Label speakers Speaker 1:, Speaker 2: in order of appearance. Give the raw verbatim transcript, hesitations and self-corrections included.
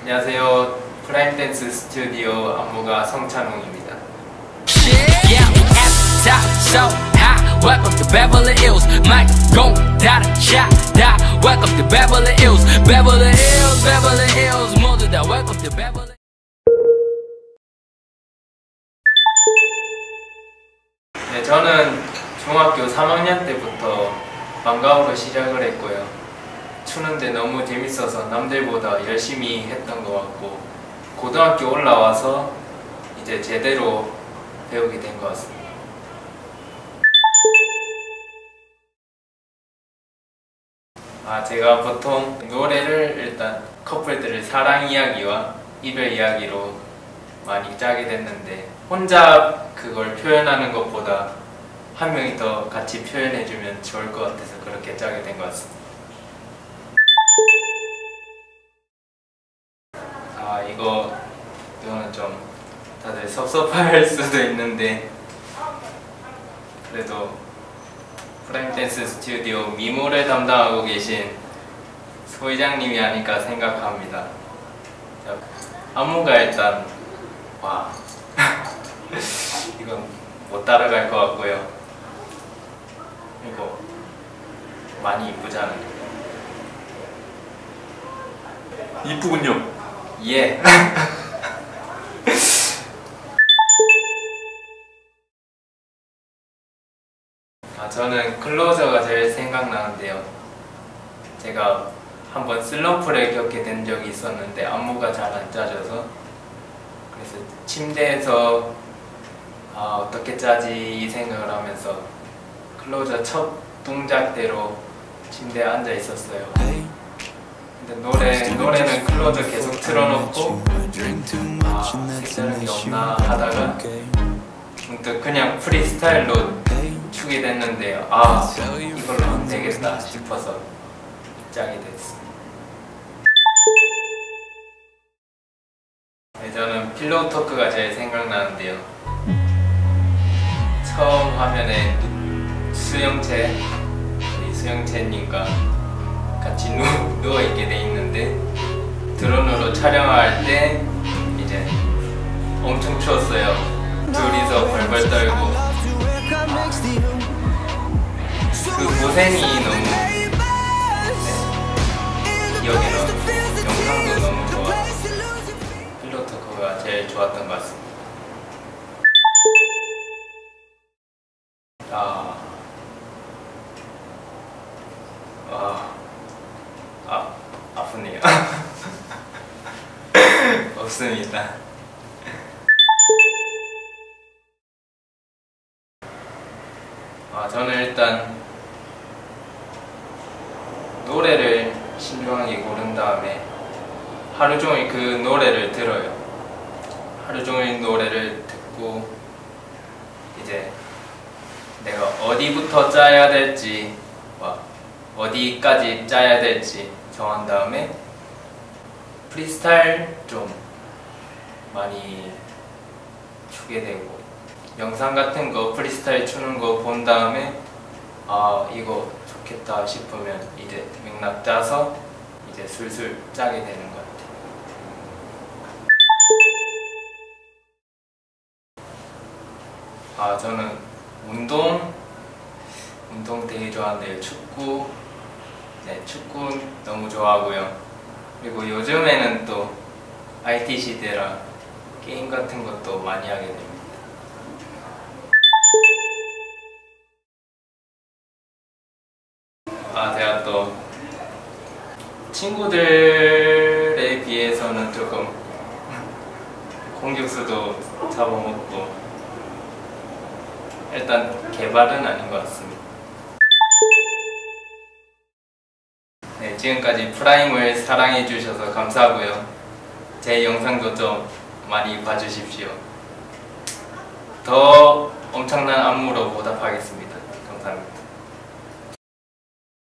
Speaker 1: 안녕하세요. 프라임 댄스 스튜디오 안무가 성찬웅입니다. Welcome to Beverly Hills. Mike gon' die the shot die. Welcome to Beverly Hills. Beverly Hills, Beverly Hills. 모두 다 welcome to Beverly. 네, 저는 중학교 삼 학년 때부터 방과후로 시작을 했고요. 추는데 너무 재밌어서 남들보다 열심히 했던 것 같고, 고등학교 올라와서 이제 제대로 배우게 된 것 같습니다. 아, 제가 보통 노래를 일단 커플들의 사랑 이야기와 이별 이야기로 많이 짜게 됐는데, 혼자 그걸 표현하는 것보다 한 명이 더 같이 표현해주면 좋을 것 같아서 그렇게 짜게 된 것 같습니다. 아, 이거, 이거는 좀 다들 섭섭할 수도 있는데, 그래도 프라임 댄스 스튜디오 미모를 담당하고 계신 소 회장님이 아닐까 생각합니다. 자, 안무가 일단 와 이건 못 따라갈 것 같고요. 이거 많이 이쁘잖아요.
Speaker 2: 이쁘군요.
Speaker 1: 예. 아, 저는 클로저가 제일 생각나는데요. 제가 한번 슬럼프를 겪게 된 적이 있었는데 안무가 잘 안 짜져서, 그래서 침대에서 아, 어떻게 짜지 이 생각을 하면서 클로저 첫 동작대로 침대에 앉아 있었어요. 근데 노래, 노래는 클로저 계속 틀어놓고 아, 색다른 게 없나 하다가 문득 그냥 프리스타일로 추게 됐는데요. 아, 이걸로 안 되겠다 싶어서 짜게 됐습니다. 네, 저는 필로우 토크가 제일 생각나는데요. 처음 화면에 수영채, 우리 수영채님과 같이 누, 누워있게 돼 있는데, 드론으로 촬영할 때 이제 엄청 추웠어요. 둘이서 벌벌 떨고, 그 고생이 너무 네, 기억에 남고 영상도 너무 좋았고 필로우 토크가 제일 좋았던 것 같습니다. 아, 아, 아 아프네요. 없습니다. 아, 저는 일단 노래를 신중하게 고른 다음에 하루 종일 그 노래를 들어요. 하루 종일 노래를 듣고 이제 내가 어디부터 짜야 될지, 막 어디까지 짜야 될지 정한 다음에 프리스타일 좀 많이 추게 되고, 영상 같은 거 프리스타일 추는 거 본 다음에 아, 이거 좋겠다 싶으면 이제 맥락 짜서 이제 슬슬 짜게 되는 것 같아요. 아, 저는 운동 운동 되게 좋아하는데요. 축구, 네, 축구 너무 좋아하고요. 그리고 요즘에는 또 아이티 시대라 게임 같은 것도 많이 하게 됩니다. 아, 제가 또 친구들에 비해서는 조금 공격수도 잡아먹고, 일단 개발은 아닌 것 같습니다. 네, 지금까지 프라임을 사랑해주셔서 감사하고요. 제 영상도 좀 많이 봐주십시오. 더 엄청난 안무로 보답하겠습니다. 감사합니다.